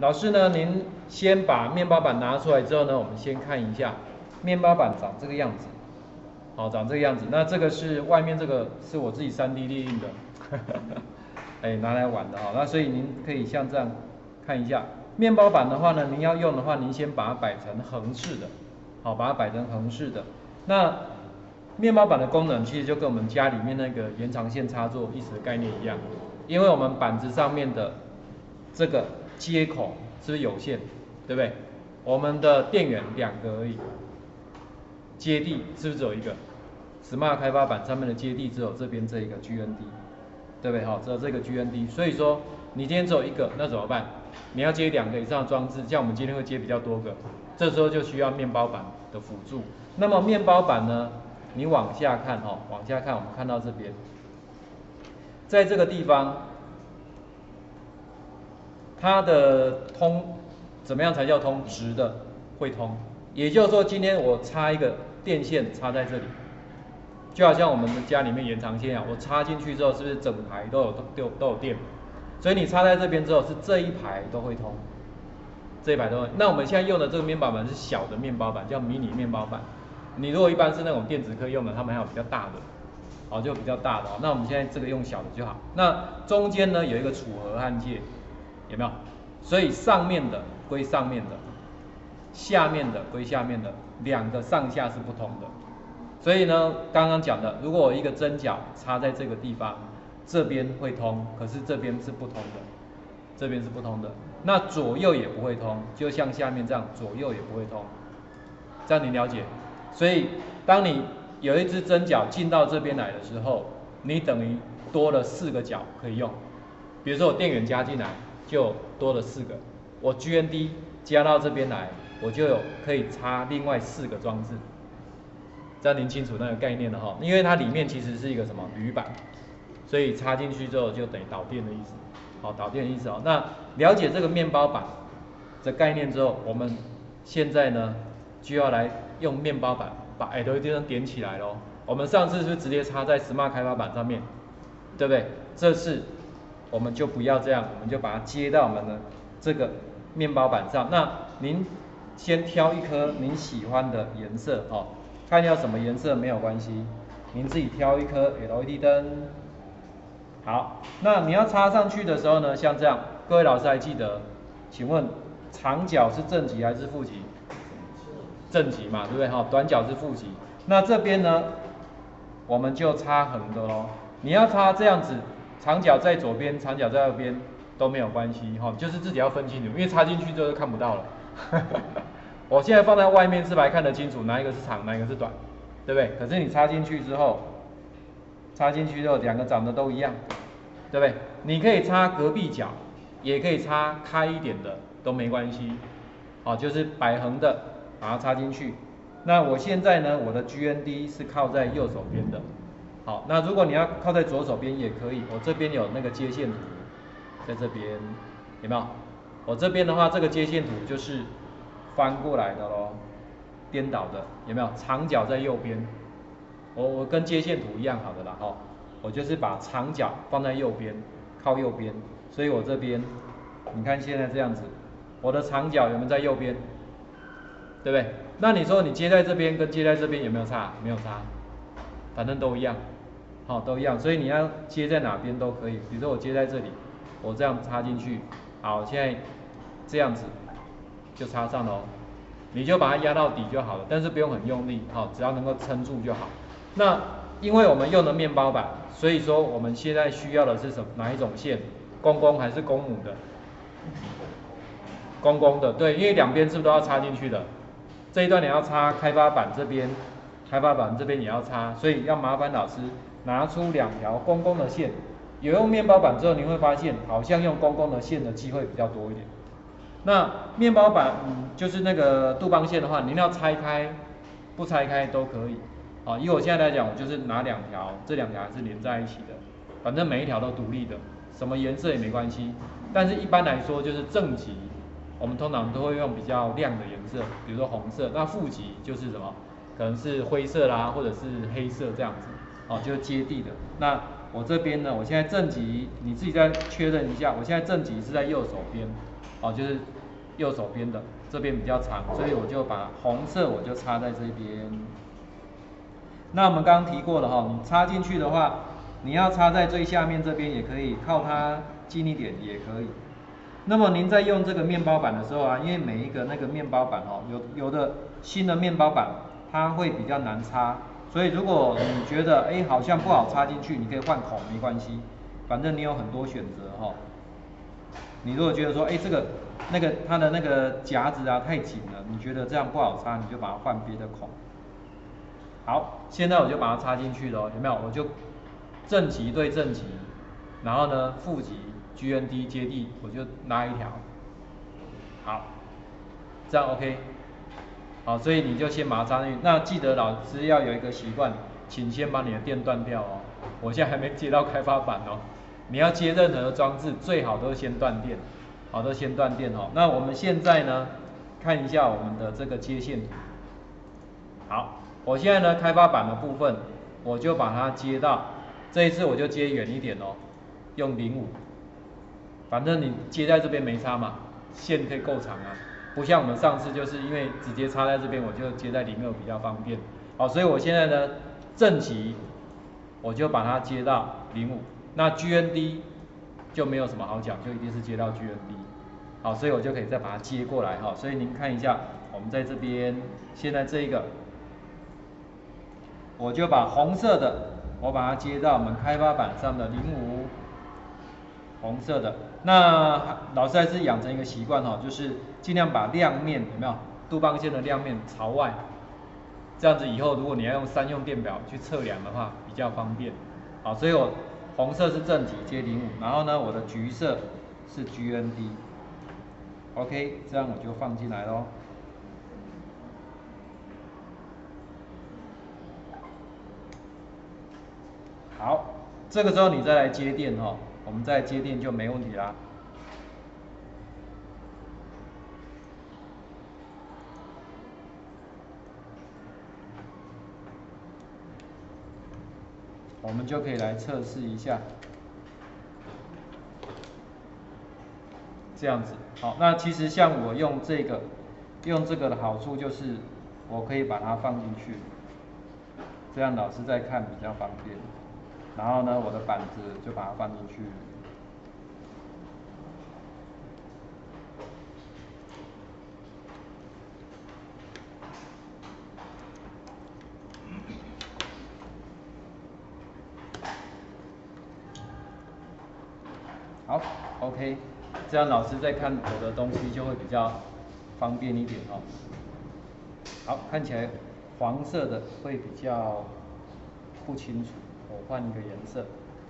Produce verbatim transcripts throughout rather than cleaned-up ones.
老师呢，您先把面包板拿出来之后呢，我们先看一下，面包板长这个样子，好，长这个样子。那这个是外面这个是我自己 三 D 列印的，哎，拿来玩的哈。那所以您可以像这样看一下，面包板的话呢，您要用的话，您先把它摆成横式的，好，把它摆成横式的。那面包板的功能其实就跟我们家里面那个延长线插座意思的概念一样，因为我们板子上面的这个接口是不是有线，对不对？我们的电源两个而已，接地是不是只有一个 ？Smart 开发板上面的接地只有这边这一个 G N D， 对不对？好，只有这个 G N D， 所以说你今天只有一个，那怎么办？你要接两个以上的装置，像我们今天会接比较多个，这时候就需要面包板的辅助。那么面包板呢，你往下看哦，往下看，我们看到这边，在这个地方。它的通怎么样才叫通？直的会通，也就是说，今天我插一个电线插在这里，就好像我们的家里面延长线一样，我插进去之后，是不是整排都有都都有电？所以你插在这边之后，是这一排都会通，这一排都会。那我们现在用的这个面包板是小的面包板，叫迷你面包板。你如果一般是那种电子科用的，他们还有比较大的，哦，就比较大的哦。那我们现在这个用小的就好。那中间呢有一个楚河焊接。有没有？所以上面的归上面的，下面的归下面的，两个上下是不同的。所以呢，刚刚讲的，如果我一个针脚插在这个地方，这边会通，可是这边是不通的，这边是不通的。那左右也不会通，就像下面这样，左右也不会通。这样你了解？所以当你有一只针脚进到这边来的时候，你等于多了四个脚可以用。比如说我电源加进来。就多了四个，我 G N D 加到这边来，我就有可以插另外四个装置，这样您清楚那个概念了哈。因为它里面其实是一个什么铝板，所以插进去之后就等于导电的意思，好，导电的意思哦。那了解这个面包板的概念之后，我们现在呢就要来用面包板把 L E D 灯点起来咯。我们上次是不是直接插在 Smart 开发板上面，对不对？这次我们就不要这样，我们就把它接到我们的这个面包板上。那您先挑一颗您喜欢的颜色哦，看要什么颜色没有关系，您自己挑一颗 L E D 灯。好，那你要插上去的时候呢，像这样，各位老师还记得？请问长角是正极还是负极？正极嘛，对不对？哈，短角是负极。那这边呢，我们就插横的咯。你要插这样子。长角在左边，长角在右边都没有关系哈，就是自己要分清楚，因为插进去之后就看不到了。我现在放在外面是还看得清楚哪一个是长，哪一个是短，对不对？可是你插进去之后，插进去之后两个长得都一样，对不对？你可以插隔壁角，也可以插开一点的，都没关系。好，就是摆横的把它插进去。那我现在呢，我的 G N D 是靠在右手边的。好，那如果你要靠在左手边也可以，我这边有那个接线图，在这边有没有？我这边的话，这个接线图就是翻过来的咯，颠倒的，有没有？长角在右边，我我跟接线图一样好的啦，哦，我就是把长角放在右边，靠右边，所以我这边，你看现在这样子，我的长角有没有在右边？对不对？那你说你接在这边跟接在这边有没有差？没有差，反正都一样。好，都一样，所以你要接在哪边都可以。比如说我接在这里，我这样插进去，好，现在这样子就插上了哦。你就把它压到底就好了，但是不用很用力，好，只要能够撑住就好。那因为我们用的面包板，所以说我们现在需要的是什么？哪一种线？公公还是公母的？公公的，对，因为两边是不是都要插进去的？这一段你要插开发板这边，开发板这边也要插，所以要麻烦老师。拿出两条公共的线，有用面包板之后，你会发现好像用公共的线的机会比较多一点。那面包板、嗯、就是那个杜邦线的话，您要拆开，不拆开都可以。啊，以我现在来讲，我就是拿两条，这两条是连在一起的，反正每一条都独立的，什么颜色也没关系。但是一般来说，就是正极，我们通常都会用比较亮的颜色，比如说红色。那负极就是什么？可能是灰色啦，或者是黑色这样子。哦，就是接地的。那我这边呢，我现在正极，你自己再确认一下，我现在正极是在右手边。 哦，就是右手边的这边比较长，所以我就把红色我就插在这边。那我们刚刚提过了哈，你插进去的话，你要插在最下面这边也可以，靠它近一点也可以。那么您在用这个面包板的时候啊，因为每一个那个面包板哦，有有的新的面包板它会比较难插，所以如果你觉得哎好像不好插进去，你可以换孔没关系，反正你有很多选择哈。你如果觉得说哎这个那个它的那个夹子啊太紧了，你觉得这样不好插，你就把它换别的孔。好，现在我就把它插进去了，有没有？我就正极对正极，然后呢负极 G N D 接地，我就拉一条。好，这样 OK。好，所以你就先把它插进去。那记得老师要有一个习惯，请先把你的电断掉哦。我现在还没接到开发板哦。你要接任何的装置，最好都是先断电，好，都先断电哦。那我们现在呢，看一下我们的这个接线图。好。我现在呢，开发板的部分，我就把它接到，这一次我就接远一点哦，用零五，反正你接在这边没差嘛，线可以够长啊，不像我们上次就是因为直接插在这边，我就接在零二比较方便。好，所以我现在呢，正极，我就把它接到零五，那 G N D 就没有什么好讲，就一定是接到 G N D。好，所以我就可以再把它接过来哈，所以您看一下，我们在这边现在这一个。我就把红色的，我把它接到我们开发板上的零五，红色的。那老师还是养成一个习惯哈，就是尽量把亮面有没有杜邦线的亮面朝外，这样子以后如果你要用三用电表去测量的话比较方便。好，所以我红色是正极接零五，然后呢我的橘色是 G N D。OK， 这样我就放进来咯。好，这个时候你再来接电哈，我们再接电就没问题啦。我们就可以来测试一下，这样子。好，那其实像我用这个，用这个的好处就是，我可以把它放进去，这样老师在看比较方便。然后呢，我的板子就把它放进去。好 ，OK， 这样老师在看我的东西就会比较方便一点哦。好，看起来黄色的会比较不清楚，我换一个颜色。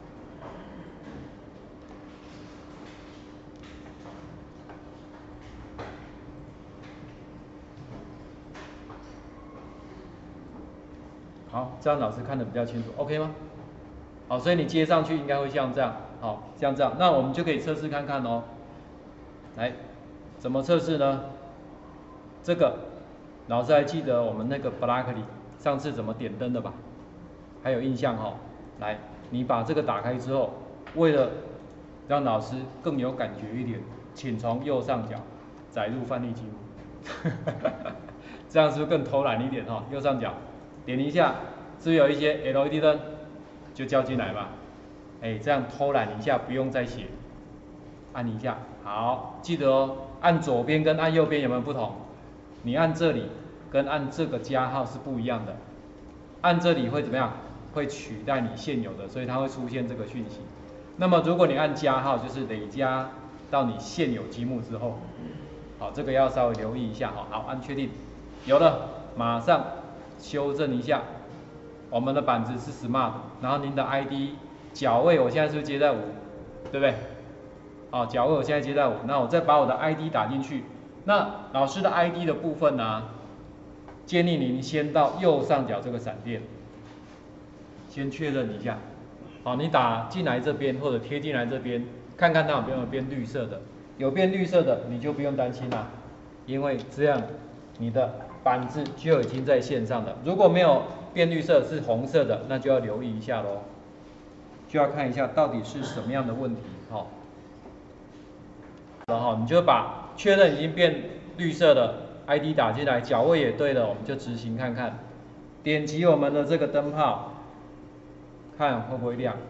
好，这样老师看得比较清楚 ，OK 吗？好，所以你接上去应该会像这样，好，像这样，那我们就可以测试看看哦。来，怎么测试呢？这个老师还记得我们那个 Blackly 上次怎么点灯的吧？还有印象哈、哦？来，你把这个打开之后，为了让老师更有感觉一点，请从右上角载入范例记录，这样是不是更偷懒一点哈、哦？右上角点一下，是不是有一些 L E D 灯就交进来嘛？哎，这样偷懒一下不用再写，按一下，好，记得哦，按左边跟按右边有没有不同？你按这里跟按这个加号是不一样的，按这里会怎么样？会取代你现有的，所以它会出现这个讯息。那么如果你按加号，就是累加到你现有积木之后，好，这个要稍微留意一下哈。好，按确定，有了，马上修正一下。我们的板子是 Smart， 然后您的 I D 角位我现在是不是接在五，对不对？好，角位我现在接在五，那我再把我的 I D 打进去。那老师的 I D 的部分呢、啊，建议您先到右上角这个闪电，先确认一下。好，你打进来这边或者贴进来这边，看看它有没有变绿色的，有变绿色的你就不用担心啦，因为这样你的板子就已经在线上了。如果没有变绿色是红色的，那就要留意一下咯，就要看一下到底是什么样的问题。好，然后你就把确认已经变绿色的 I D 打进来，脚位也对了，我们就执行看看。点击我们的这个灯泡，看会不会亮，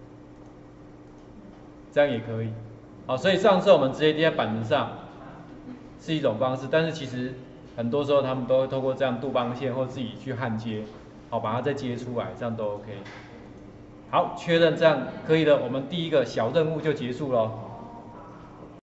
这样也可以。好，所以上次我们直接贴在板子上是一种方式，但是其实很多时候他们都会透过这样杜邦线或自己去焊接，好把它再接出来，这样都 OK。好，确认这样可以了，我们第一个小任务就结束了。